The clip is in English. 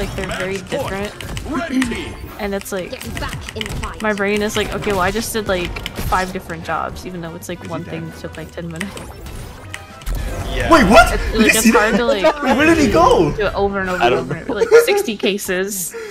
like they're very different. And it's like, my brain is like, okay, well I just did like 5 different jobs, even though it's like one thing that took like 10 minutes. Yeah. Wait, what? It's hard to like, where did he go? do it over and over and over, like 60 cases.